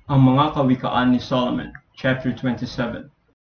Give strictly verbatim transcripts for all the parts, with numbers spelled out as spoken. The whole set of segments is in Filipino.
Ang mga kawikaan ni Solomon, chapter twenty-seven.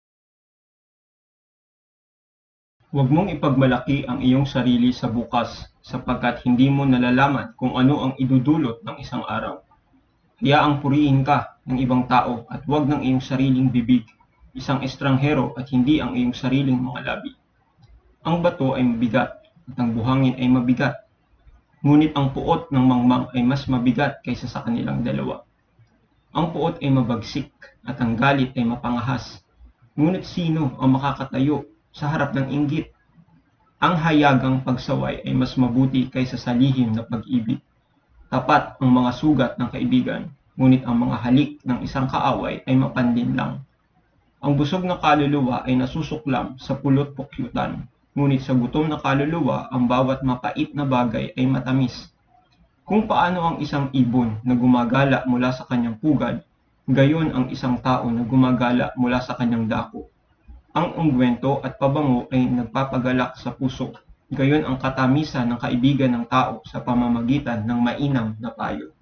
Huwag mong ipagmalaki ang iyong sarili sa bukas, sapagkat hindi mo nalalaman kung ano ang idudulot ng isang araw. Hayaang purihin ka ng ibang tao at huwag ng iyong sariling bibig, isang estranghero at hindi ang iyong sariling mga labi. Ang bato ay mabigat at ang buhangin ay mabigat, ngunit ang puot ng mangmang ay mas mabigat kaysa sa kanilang dalawa. Ang puot ay mabagsik at ang galit ay mapangahas, ngunit sino ang makakatayo sa harap ng inggit? Ang hayagang pagsaway ay mas mabuti kaysa sa lihim na pag-ibig. Tapat ang mga sugat ng kaibigan, ngunit ang mga halik ng isang kaaway ay mapandin lang. Ang busog na kaluluwa ay nasusuklam sa pulot-pukyutan, ngunit sa gutom na kaluluwa ang bawat mapait na bagay ay matamis. Kung paano ang isang ibon na gumagala mula sa kanyang pugad, gayon ang isang tao na gumagala mula sa kanyang dako. Ang ungwento at pabango ay nagpapagalak sa puso, gayon ang katamisan ng kaibigan ng tao sa pamamagitan ng mainam na payo.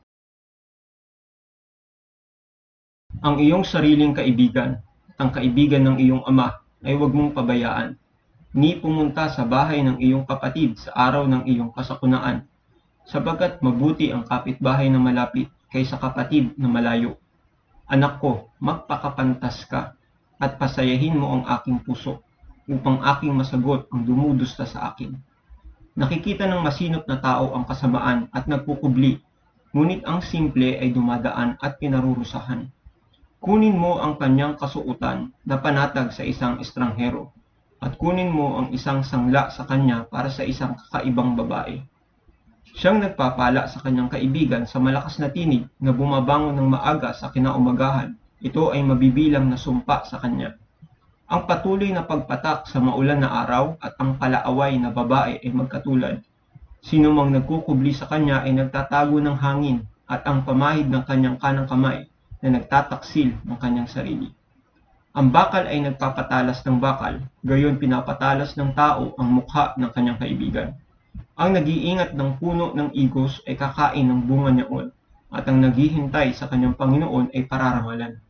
Ang iyong sariling kaibigan at ang kaibigan ng iyong ama ay huwag mong pabayaan, ni pumunta sa bahay ng iyong kapatid sa araw ng iyong kasakunaan, sapagkat mabuti ang kapitbahay na malapit kaysa kapatid na malayo. Anak ko, magpakapantas ka at pasayahin mo ang aking puso, upang aking masagot ang dumudusta sa akin. Nakikita ng masinop na tao ang kasamaan at nagkukubli, ngunit ang simple ay dumadaan at pinarurusahan. Kunin mo ang kanyang kasuotan na panatag sa isang estranghero, at kunin mo ang isang sangla sa kanya para sa isang kakaibang babae. Siyang nagpapala sa kanyang kaibigan sa malakas na tinig na bumabangon ng maaga sa kinaumagahan, ito ay mabibilang na sumpa sa kanya. Ang patuloy na pagpatak sa maulan na araw at ang palaaway na babae ay magkatulad. Sino mang nagkukubli sa kanya ay nagtatago ng hangin at ang pamahid ng kanyang kanang kamay na nagtataksil ng kanyang sarili. Ang bakal ay nagpapatalas ng bakal, gayon pinapatalas ng tao ang mukha ng kanyang kaibigan. Ang nag-iingat ng puno ng igos ay kakain ng bunga niyaon, at ang naghihintay sa kanyang Panginoon ay pararangalan.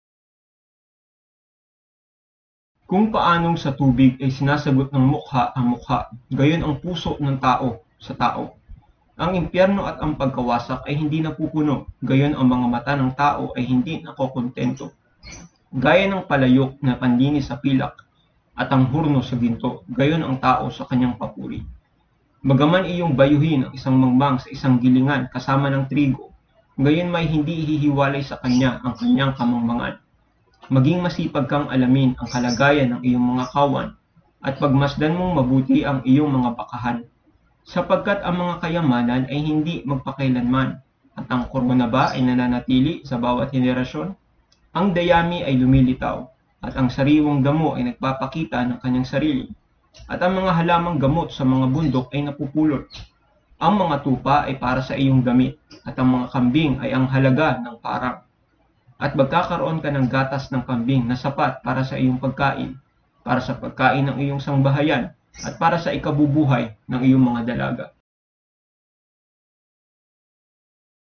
Kung paanong sa tubig ay sinasagot ng mukha ang mukha, gayon ang puso ng tao sa tao. Ang impyerno at ang pagkawasak ay hindi napupuno, gayon ang mga mata ng tao ay hindi nakokontento. Gaya ng palayok na pandinis sa pilak at ang hurno sa ginto, gayon ang tao sa kanyang papuri. Bagaman iyong bayuhin ang isang mangmang sa isang gilingan kasama ng trigo, gayon may hindi hihiwalay sa kanya ang kanyang kamangmangan. Maging masipag kang alamin ang kalagayan ng iyong mga kawan, at pagmasdan mong mabuti ang iyong mga bakahan, sapagkat ang mga kayamanan ay hindi magpakailanman, at ang korona ba ay nananatili sa bawat henerasyon? Ang dayami ay lumilitaw, at ang sariwang damo ay nagpapakita ng kanyang sarili, at ang mga halamang gamot sa mga bundok ay napupulot. Ang mga tupa ay para sa iyong damit, at ang mga kambing ay ang halaga ng parang. At magkakaroon ka ng gatas ng kambing na sapat para sa iyong pagkain, para sa pagkain ng iyong sangbahayan, at para sa ikabubuhay ng iyong mga dalaga.